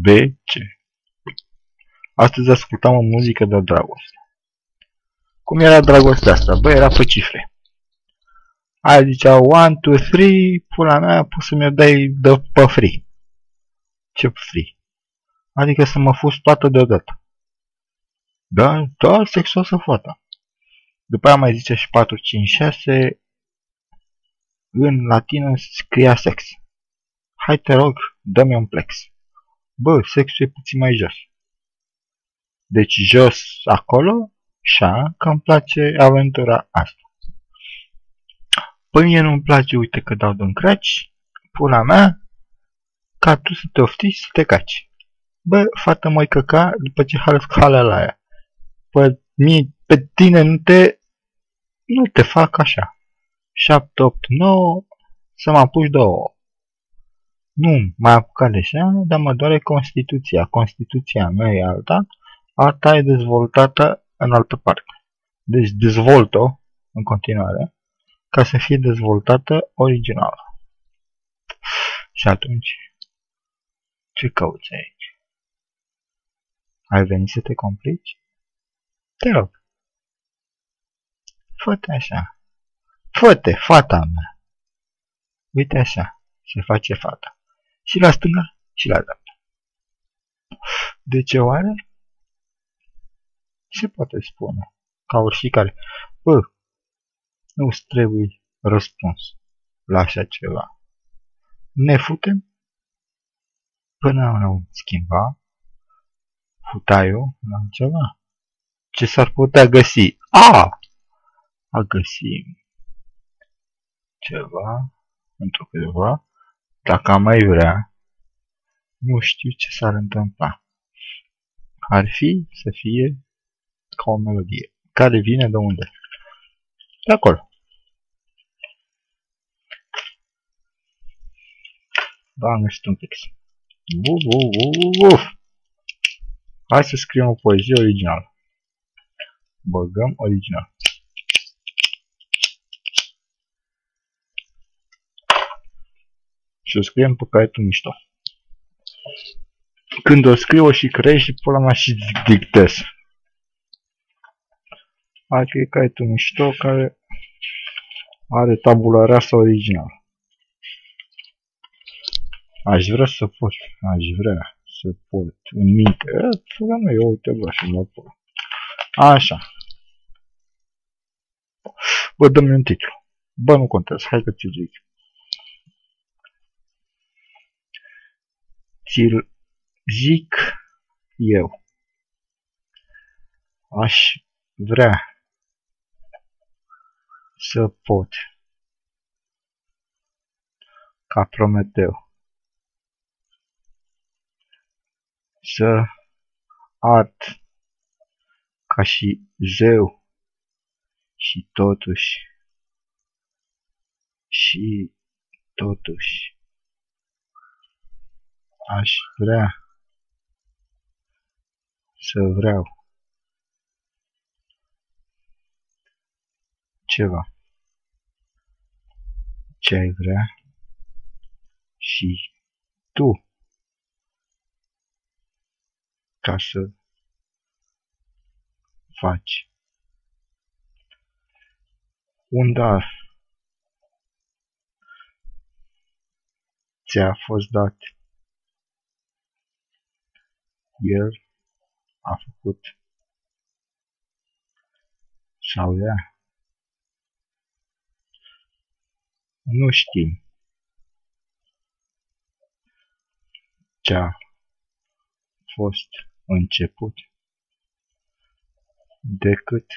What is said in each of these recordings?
C. Astăzi ascultam o muzică de dragoste. Cum era dragostea asta? Bă, era pe cifre. Aia zicea 1, 2, 3, pula mea, poți să mi-o dai de pe free. Ce free? Adică să mă fus toată deodată. Da, sexoasă fata. După aia mai zicea și 4, 5, 6. În latină scria sex. Hai te rog, dă-mi un plex. Bă, sexul e puțin mai jos. Deci jos acolo, așa, că îmi place aventura asta. Păi mie nu-mi place, uite că dau din craci, pula mea, ca tu să te oftici să te caci. Bă, fată măi căca, după ce halesc halea la aia. Pe tine nu te fac așa. 7, 8, 9, să mă apuci de ouă. Nu mai apucat de seamă, dar mă doare Constituția. Constituția mea e alta, alta e dezvoltată în altă parte. Deci dezvolt-o în continuare, ca să fie dezvoltată originală. Și atunci, ce cauți aici? Ai venit să te complici? Te rog. Fă-te așa. Fă-te, fata mea. Uite așa, se face fata. Și la stânga, și la dreapta. De ce oare? Ce poate spune? Ca oricare. Bă, nu-ți trebuie răspuns la așa ceva. Ne futem? Până nu schimba futaiul în altceva. Ce s-ar putea găsi? A găsi ceva într-o câteva. Dacă am mai vrea, nu știu ce s-ar întâmpla. Ar fi să fie ca o melodie. Care vine de unde? De acolo. Da, am găsit un pix. Hai să scriem o poezie originală. Băgăm original. Și o scriem pe caietul mișto. Când o scriu o și creez și pula mea și dictez. Adică e caietul mișto care are tabula rasa originală. Aș vrea să pot în minte. Pula mea, eu uite bă și la pula. Așa. Bă, dă-mi un titlu. Bă, nu contează, hai că ți-l zic. Ți-l zic eu. Aș vrea să pot ca Prometeu să ard ca și zeu și totuși aș vrea să vreau ceva ce ai vrea și tu ca să faci un dar ți-a fost dat. El a făcut sau ea. Nu știm ce-a fost început decât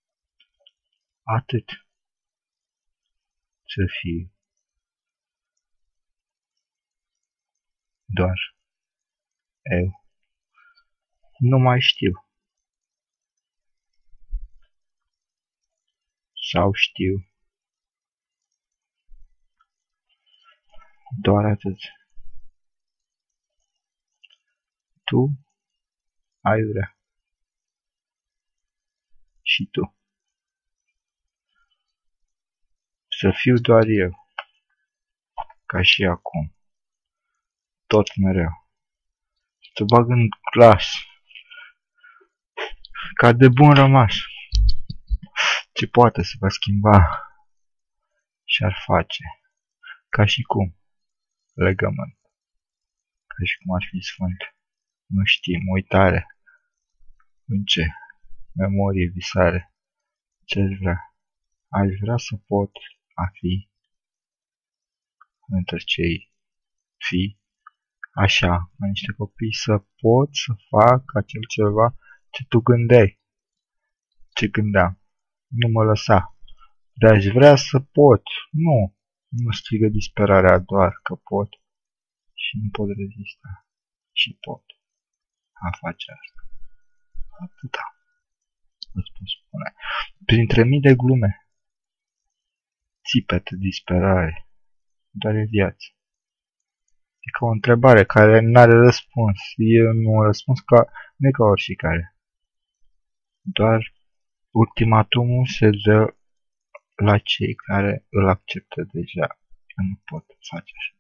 atât să fie doar eu. Nu mai știu. Sau știu. Doar atât. Tu ai vrea. Și tu. Să fiu doar eu. Ca și acum. Tot mereu. Te bag în glas. Ca de bun rămas. Ce poate să va schimba și-ar face. Ca și cum. Legământ. Ca și cum ar fi sfânt. Nu știm, uitare. În ce? Memorie, visare. Ce-aș vrea? Aș vrea să pot a fi între cei fi așa, ca niște copii, să pot să fac acel ceva ce tu gândeai. Ce gândeam. Nu mă lăsa. Dar aș vrea să pot. Nu. Nu strigă disperarea doar că pot. Și nu pot rezista. Și pot a face asta. Atâta. Îți pot spune. Printre mii de glume. Țipet, disperare. Doar e viață. E ca o întrebare care nu are răspuns. E un răspuns nu e ca oricare. Doar ultimatumul se dă la cei care îl acceptă deja. Eu nu pot face așa.